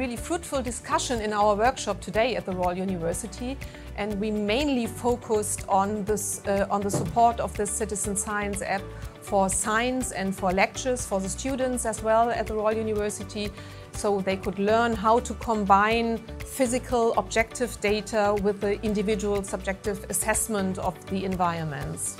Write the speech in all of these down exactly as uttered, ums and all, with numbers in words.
really fruitful discussion in our workshop today at the Royal University, and we mainly focused on, this, uh, on the support of the Citizen Science app for science and for lectures for the students as well at the Royal University, so they could learn how to combine physical objective data with the individual subjective assessment of the environments.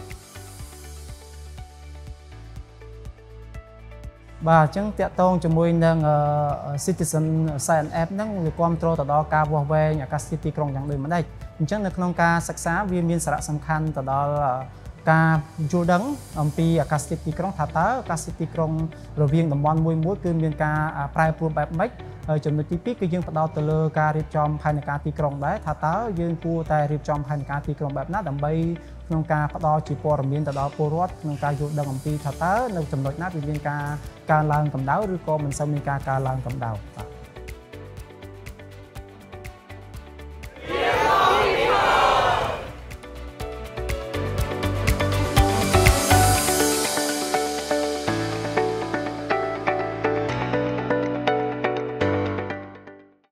បាទអញ្ចឹងតាក់ទងជាមួយនឹង Citizen Science App ហ្នឹងវាគ្រប់គ្រងទៅដល់ការវាស់វែងអាកាសធាតុទីក្រុងយ៉ាងដូចម្ដេចអញ្ចឹងនៅក្នុងការសិក្សាវាមានសារៈសំខាន់ទៅដល់ការយល់ដឹងអំពីអាកាសធាតុទីក្រុងថាតើអាកាសធាតុទីក្រុងរវាងតំបន់មួយមួយគឺមានការប្រែប្រួលបែបម៉េចហើយចំណុចទីពីរគឺយើងផ្ដោតទៅលើការរៀបចំផែនការទីក្រុងដែរថាតើយើងគួរតែរៀបចំផែនការទីក្រុងបែបណាដើម្បីក្នុងការផ្ដល់ជាព័ត៌មានទៅដល់ពលរដ្ឋក្នុងការយល់ដឹងអំពីថាតើនៅចំណុចណាវាមានការកើនឡើងកម្ដៅឬក៏មិនសូវមានការកើនឡើងកម្ដៅបាទ